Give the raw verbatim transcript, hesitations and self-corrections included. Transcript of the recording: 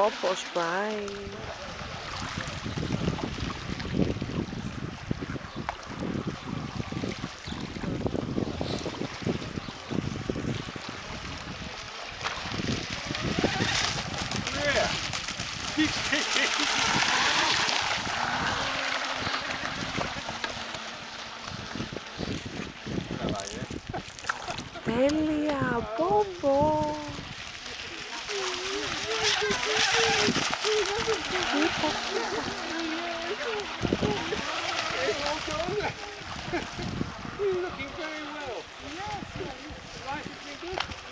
Oh, posh Brian. Τέλεια, Μπόμπο. You're looking very well. Yes. Life has been good.